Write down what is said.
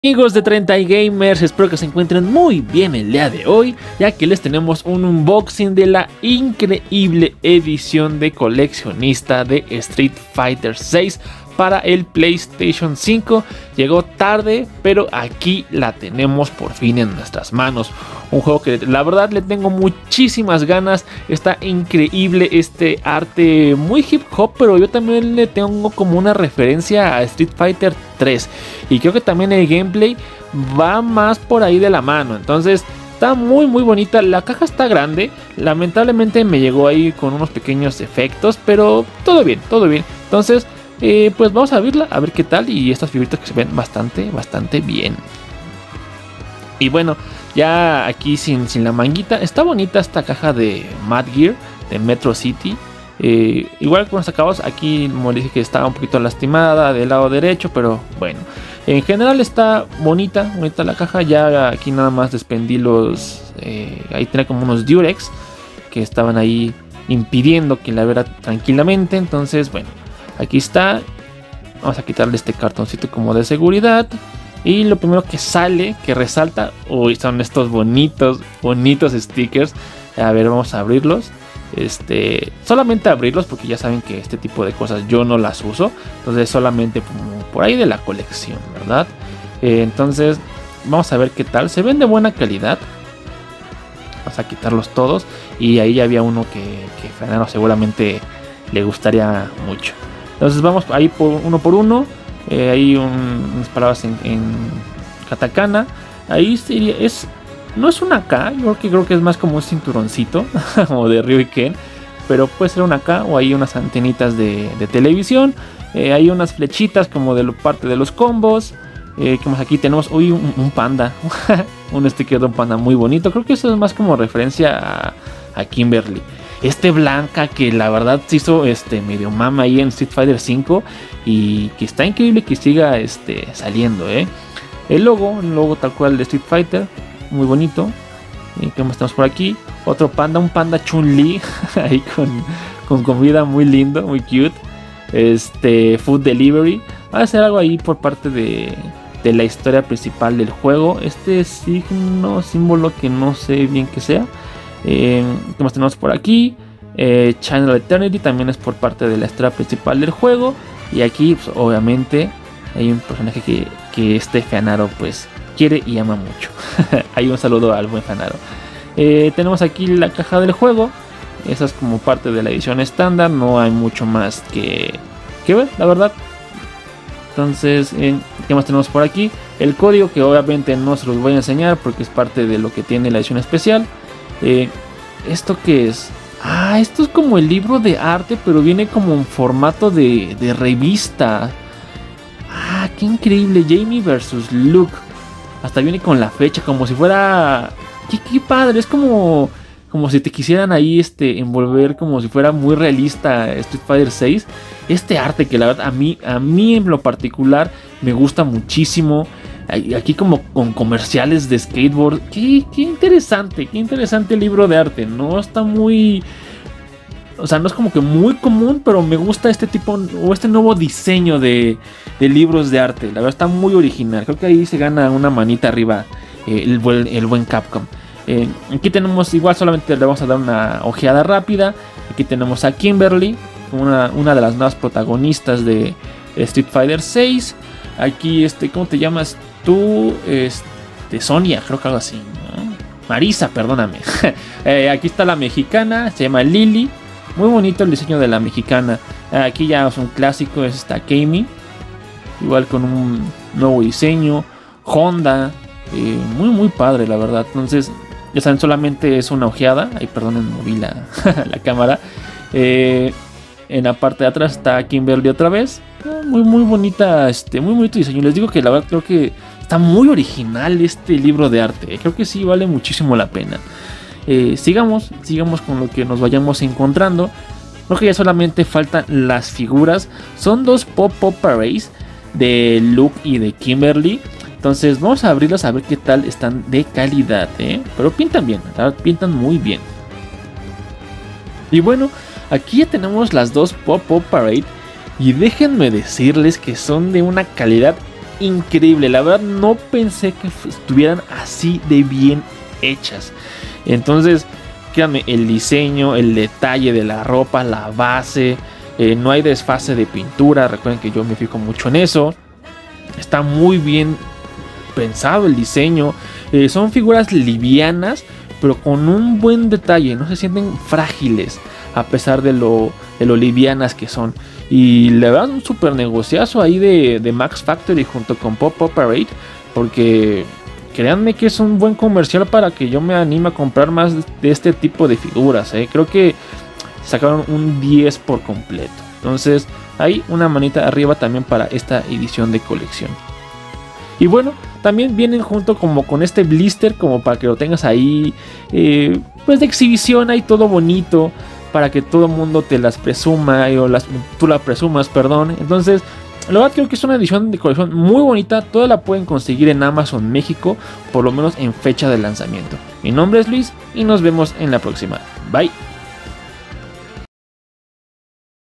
Amigos de 30 Gamers, espero que se encuentren muy bien el día de hoy, ya que les tenemos un unboxing de la increíble edición de coleccionista de Street Fighter 6 para el PlayStation 5. Llegó tarde, pero aquí la tenemos por fin en nuestras manos. Un juego que la verdad le tengo muchísimas ganas. Está increíble este arte, muy hip hop, pero yo también le tengo como una referencia a Street Fighter 3. Y creo que también el gameplay va más por ahí de la mano. Entonces está muy bonita. La caja está grande. Lamentablemente me llegó ahí con unos pequeños efectos, pero todo bien, todo bien. Entonces pues vamos a abrirla, a ver qué tal. Y estas figuritas que se ven bastante bien. Y bueno, ya aquí sin la manguita. Está bonita esta caja de Mad Gear de Metro City. Igual con los acabados, aquí como dije que estaba un poquito lastimada del lado derecho, pero bueno, en general está bonita la caja. Ya aquí nada más desprendí los ahí tenía como unos Durex que estaban ahí impidiendo que la viera tranquilamente. Entonces bueno, aquí está. Vamos a quitarle este cartoncito como de seguridad. Y lo primero que sale, que resalta, uy, son estos bonitos stickers. A ver, vamos a abrirlos. Solamente abrirlos porque ya saben que este tipo de cosas yo no las uso. Entonces solamente como por ahí de la colección, ¿verdad? Entonces vamos a ver qué tal. Se ven de buena calidad. Vamos a quitarlos todos. Y ahí ya había uno que Fernando seguramente le gustaría mucho. Entonces vamos ahí uno por uno. Hay unas palabras en katakana. Ahí sería, no es una K, yo creo que es más como un cinturoncito como de Ryu y Ken, pero puede ser una K o hay unas antenitas de televisión. Hay unas flechitas como de parte de los combos. ¿Qué más? Aquí tenemos un panda, un sticker de un panda muy bonito. Creo que eso es más como referencia a Kimberly. Blanca que la verdad se hizo medio mama ahí en Street Fighter 5 y que está increíble que siga saliendo, El logo tal cual de Street Fighter, muy bonito. ¿Y qué más tenemos por aquí? Otro panda, un panda Chun-Li ahí con comida, muy lindo, muy cute. Food delivery. Va a ser algo ahí por parte de la historia principal del juego. Símbolo que no sé bien qué sea. ¿Qué más tenemos por aquí? Channel Eternity también es por parte de la historia principal del juego. Y aquí pues, obviamente hay un personaje que Fenaro pues quiere y ama mucho. Hay un saludo al buen Fenaro. Tenemos aquí la caja del juego. Esa es como parte de la edición estándar. No hay mucho más que ver, la verdad. Entonces, ¿qué más tenemos por aquí? El código, que obviamente no se los voy a enseñar porque es parte de lo que tiene la edición especial. ¿Esto qué es? Esto es como el libro de arte, pero viene como en formato de revista. Qué increíble. Jamie vs Luke. Hasta viene con la fecha, como si fuera... Qué padre. Es como si te quisieran ahí envolver como si fuera muy realista Street Fighter 6. Arte que la verdad a mí en lo particular me gusta muchísimo. Aquí como con comerciales de skateboard. Qué interesante el libro de arte. No está muy... O sea, no es como que muy común, pero me gusta este tipo o nuevo diseño de libros de arte. La verdad está muy original. Creo que ahí se gana una manita arriba el buen Capcom. Aquí tenemos igual, solamente le vamos a dar una ojeada rápida. Aquí tenemos a Kimberly, una de las nuevas protagonistas de Street Fighter 6. Aquí, ¿cómo te llamas tú? Sonia, creo que algo así, ¿no? Marisa, perdóname. Aquí está la mexicana, se llama Lily. Muy bonito el diseño de la mexicana. Aquí ya es un clásico, es esta Kami. Igual con un nuevo diseño. Honda. Muy padre, la verdad. Entonces, ya saben, solamente es una ojeada. Ay, perdonen, moví la cámara. En la parte de atrás está Kimberly otra vez. Muy bonita, muy bonito diseño. Les digo que la verdad creo que está muy original este libro de arte. Creo que sí vale muchísimo la pena. Sigamos con lo que nos vayamos encontrando. Creo que ya solamente faltan las figuras. Son dos Pop-Up Arrays de Luke y de Kimberly. Entonces vamos a abrirlos a ver qué tal están de calidad, Pero pintan bien, la verdad, pintan muy bien. Y bueno, aquí ya tenemos las dos Pop-Up Parade. Y déjenme decirles que son de una calidad increíble. La verdad no pensé que estuvieran así de bien hechas. Entonces, créanme, el diseño, el detalle de la ropa, la base, no hay desfase de pintura. Recuerden que yo me fijo mucho en eso. Está muy bien pensado el diseño. Son figuras livianas, pero con un buen detalle. No se sienten frágiles a pesar de lo livianas que son. Y le dan un super negociazo ahí de Max Factory junto con Pop Up Parade, porque créanme que es un buen comercial para que yo me anime a comprar más de este tipo de figuras. Creo que sacaron un 10 por completo. Entonces ahí una manita arriba también para esta edición de colección. Y bueno, también vienen junto como con este blister, como para que lo tengas ahí, pues de exhibición, ahí todo bonito, para que todo el mundo te las presuma, o tú la presumas, perdón. Entonces, la verdad creo que es una edición de colección muy bonita. Toda la pueden conseguir en Amazon México, por lo menos en fecha de lanzamiento. Mi nombre es Luis y nos vemos en la próxima. Bye.